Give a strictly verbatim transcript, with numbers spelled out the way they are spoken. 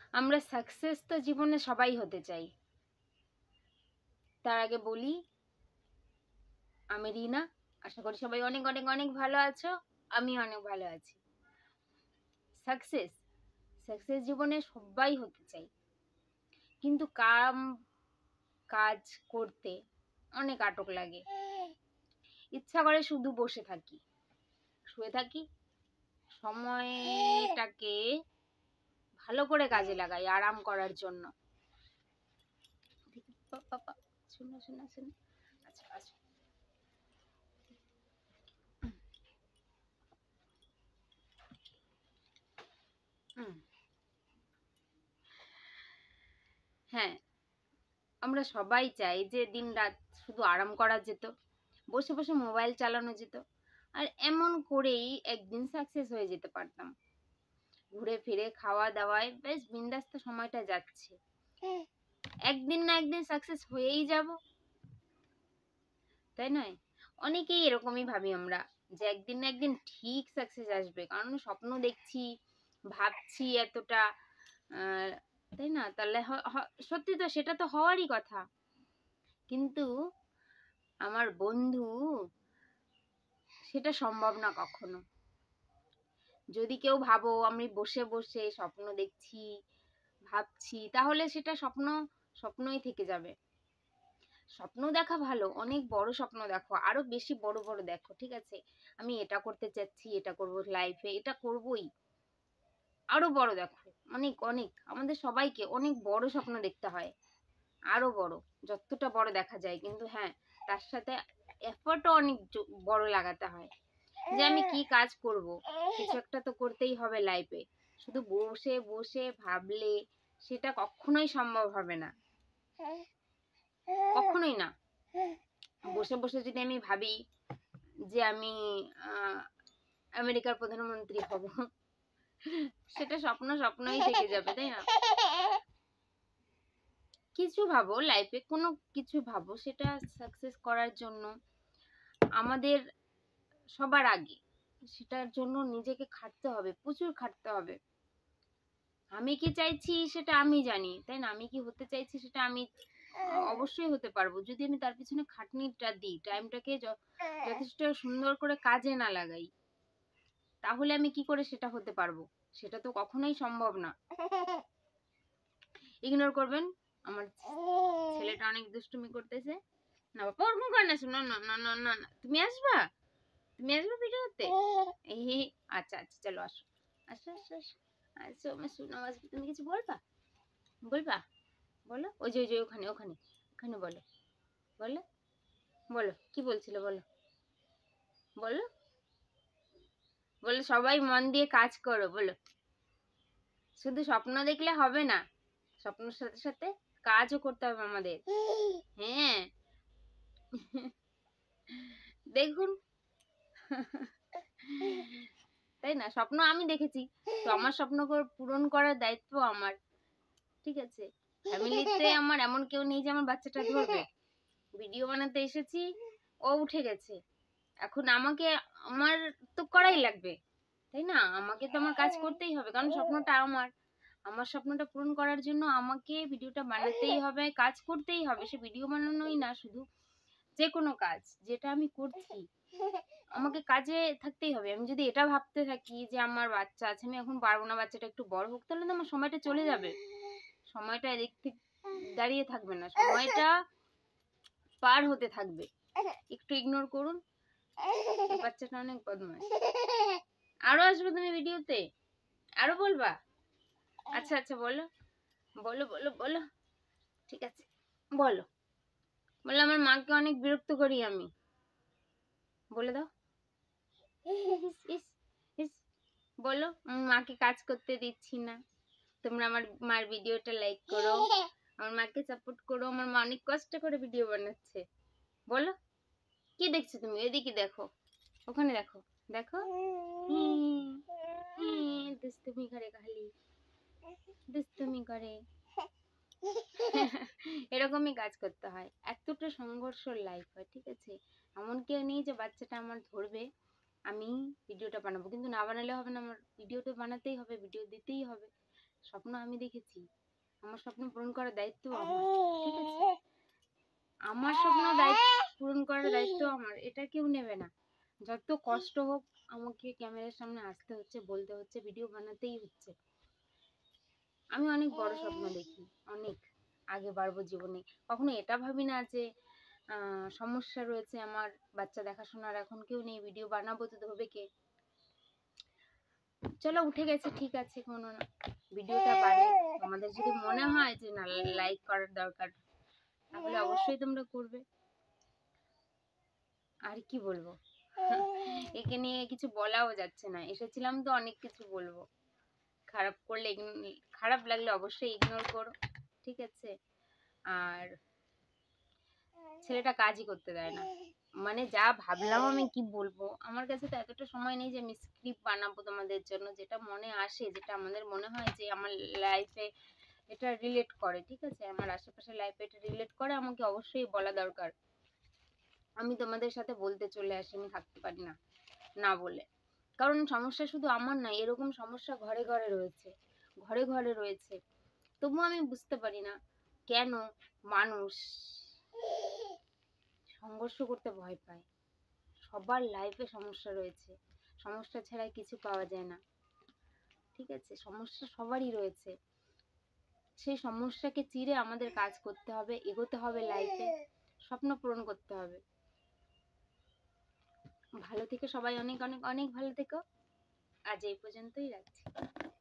আমরা সাকসেস তো জীবনে সবাই হতে চাই। তার আগে বলি, আমি রিনা। আশা করি সবাই অনেক অনেক অনেক ভালো আছো, আমি অনেক ভালো আছি। সাকসেস সাকসেস জীবনে সবাই হতে চাই, কিন্তু কাম কাজ করতে অনেক আটক লাগে। ইচ্ছা করে শুধু বসে থাকি, শুয়ে থাকি, সময়টাকে ভালো করে কাজে লাগাই আরাম করার জন্য। শোনো শোনো শোনো, আচ্ছা আচ্ছা। হ্যাঁ, আমরা সবাই চাই যে দিন রাত শুধু আরাম করা যেত, বসে বসে মোবাইল চালানো যেত, আর এমন করেই একদিন সাকসেস হয়ে যেতে পারতাম। ঘুরে ফিরে খাওয়া দাওয়ায় বেশ বিন্দাস্ত সময়টা যাচ্ছে, একদিন না একদিন সাকসেস হয়েই যাব, তাই নয়? অনেকেই এরকমই ভাবি আমরা, যে একদিন না একদিন ঠিক সাকসেস আসবে, কারণ স্বপ্ন দেখছি, ভাবছি এতটা, তাই না? তাহলে সত্যি তো সেটা তো হওয়ারই কথা। কিন্তু আমার বন্ধু, সেটা সম্ভব না কখনো। যদি কেউ ভাবো আমি বসে বসে স্বপ্ন দেখছি, ভাবছি, তাহলে সেটা স্বপ্ন স্বপ্নই থেকে যাবে। স্বপ্ন দেখা ভালো, অনেক বড় স্বপ্ন দেখো, আরো বেশি বড় বড় দেখো, ঠিক আছে? আমি এটা করতে চাচ্ছি, এটা করব লাইফে, এটা করবই, আরো বড় দেখো, অনেক অনেক। আমাদের সবাইকে অনেক বড় স্বপ্ন দেখতে হয়, আরো বড়, যতটা বড় দেখা যায়। কিন্তু হ্যাঁ, তার সাথে এফর্টও অনেক বড় লাগাতে হয়। যে আমি কি কাজ করব, কিছু একটা তো করতেই হবে লাইফে। শুধু বসে বসে ভাবলে সেটা কখনোই সম্ভব হবে না, কখনোই না। বসে বসে যদি আমি ভাবি যে আমি আমেরিকার প্রধানমন্ত্রী হব, সেটা স্বপ্ন স্বপ্নই থেকে যাবে, তাই না? কিছু ভাবো লাইফে, কোনো কিছু ভাবো, সেটা সাকসেস করার জন্য আমাদের সবার আগে সেটার জন্য নিজেকে খাটতে হবে, প্রচুর খাটতে হবে। আমি কি চাইছি সেটা আমি জানি, তাই না? আমি কি হতে চাইছি সেটা আমি অবশ্যই হতে পারবো, যদি আমি তার পিছনে খাটনিটা দিই, টাইমটাকে যথেষ্ট সুন্দর করে কাজে না লাগাই, তাহলে আমি কি করে সেটা হতে পারবো? সেটা তো কখনোই সম্ভব না। ইগনোর করবেন, আমার ছেলেটা অনেক দুষ্টুমি করতেছে। না বাবা, ওরকম করে না, শোনো, না না না না, তুমি আসবা, তুমি আসবে ভিডিওতে? এই আচ্ছা আচ্ছা, চলো আসো আসো আসো আসো আসো, আমার শোনো, আসবে। তুমি কিছু বলবা? বলবা? বলো। ওই যে ওই যে ওখানে ওখানে ওখানে বলো, বলো বলো, কি বলছিল বলো, বলো বলো। সবাই মন দিয়ে কাজ করো, বলো। শুধু স্বপ্ন দেখলে হবে না, স্বপ্নের সাথে সাথে কাজও করতে হবে আমাদের। হ্যাঁ, দেখুন, তাই না? স্বপ্ন আমি দেখেছি, তো আমার স্বপ্ন পূরণ করার দায়িত্ব আমার, ঠিক আছে? ফ্যামিলিতে আমার এমন কেউ নেই যে আমার বাচ্চাটা ধরবে। ভিডিও বানাতে এসেছি, ও উঠে গেছে, এখন আমাকে আমার তো করাই লাগবে, তাই না? আমাকে তো আমার কাজ করতেই হবে, কারণ স্বপ্নটা আমার। আমার স্বপ্নটা পূরণ করার জন্য আমাকে ভিডিওটা বানাতেই হবে, কাজ করতেই হবে। সে ভিডিও বানানোই না, শুধু যে কোনো কাজ যেটা আমি করছি, আমাকে কাজে থাকতেই হবে। আমি যদি এটা ভাবতে থাকি যে আমার বাচ্চা আছে, আমি এখন পারবো না, বাচ্চাটা একটু বড় হোক, তাহলে তো আমার সময়টা চলে যাবে, সময়টা এদিক থেকে দাঁড়িয়ে থাকবে না, সময়টা পার হতে থাকবে। একটু ইগনোর করুন, বাচ্চাটা অনেক বদমাশ। আরো আসবে তুমি ভিডিওতে, আরো বলবা? আচ্ছা আচ্ছা, বলো বলো বলো বলো, ঠিক আছে, বলো বলো। আমার মাকে অনেক বিরক্ত করি আমি, বলে দাও। বলো, মাকে কাজ করতে দিচ্ছি না, তোমরা আমার মার ভিডিওটা লাইক করো, আমার মাকে সাপোর্ট করো, আমার মা অনেক কষ্ট করে ভিডিও বানাচ্ছে। বলো, কি দেখছো তুমি? এদিকে দেখো, ওখানে দেখো, দেখো, দুষ্টুমি করে, খালি দুষ্টুমি করে। এরকমই কাজ করতে হয়, এতটা সংঘর্ষ লাইফ হয়, ঠিক আছে? এমন কেউ নেই যে বাচ্চাটা আমার ধরবে, আমি ভিডিওটা বানাবো, কিন্তু না বানালে হবে না, আমার ভিডিওটা বানাতেই হবে, ভিডিও দিতেই হবে, স্বপ্ন আমি দেখেছি, আমার স্বপ্ন পূরণ করার দায়িত্ব আমার, ঠিক আছে? আমার স্বপ্ন দায়িত্ব পূরণ করার দায়িত্ব আমার, এটা কেউ নেবে না। যত কষ্ট হোক আমাকে ক্যামেরার সামনে আসতে হচ্ছে, বলতে হচ্ছে, ভিডিও বানাতেই হচ্ছে। আমি অনেক বড় স্বপ্ন দেখি, অনেক আগে বাড়বো জীবনে। কখনো এটা ভাবি না যে আহ সমস্যা রয়েছে আমার, বাচ্চা দেখাশোনার এখন কেউ নেই, ভিডিও বানাবো তো ধরবে কে। চলো উঠে গেছে, ঠিক আছে, কোনো না, ভিডিওটা বাড়ে। তোমাদের যদি মনে হয় যে না লাইক করার দরকার, তাহলে অবশ্যই তোমরা করবে। আর কি বলবো, একে নিয়ে কিছু বলাও যাচ্ছে না। এসেছিলাম তো অনেক কিছু বলবো, খারাপ করলে খারাপ লাগলে অবশ্যই ইগনোর করো, ঠিক আছে? আর ছেলেটা কাজই করতে দেয় না, মানে যা ভাবলাম আমি কি বলবো, আমার কাছে তো এতটা সময় নেই যে আমি স্ক্রিপ্ট বানাবো তোমাদের জন্য। যেটা মনে আসে, যেটা আমাদের মনে হয় যে আমার লাইফে এটা রিলেট করে, ঠিক আছে, আমার আশেপাশে লাইফে এটা রিলেট করে, আমাকে অবশ্যই বলা দরকার। আমি তোমাদের সাথে বলতে চলে আসি, আমি থাকতে পারি না না বলে। কারণ সমস্যা শুধু আমার না, এরকম সমস্যা ঘরে ঘরে রয়েছে, ঘরে ঘরে রয়েছে। তবুও আমি বুঝতে পারি না কেন মানুষ সংঘর্ষ করতে ভয় পায়। সবার লাইফে সমস্যা রয়েছে, সমস্যা ছাড়া কিছু পাওয়া যায় না, ঠিক আছে? সমস্যা সবারই রয়েছে, সেই সমস্যাকে চিরে আমাদের কাজ করতে হবে, এগোতে হবে লাইফে, স্বপ্ন পূরণ করতে হবে। ভালো থেকো সবাই, অনেক অনেক অনেক ভালো থেকো। আজ এই পর্যন্তই রাখছি।